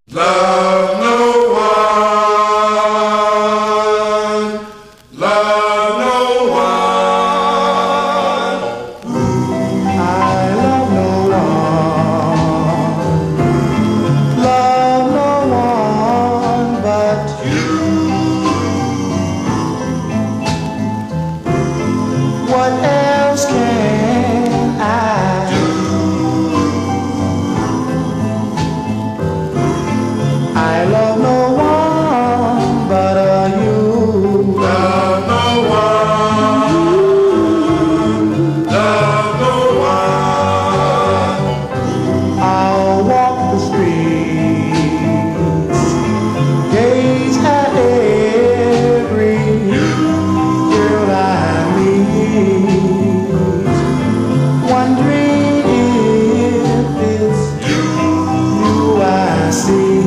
Love no one, love no one. I love no one, love no one but you. What else can I do? I love no one but you. Love no one, love no one. I'll walk the streets, gaze at every girl I meet, wondering if it's you I see.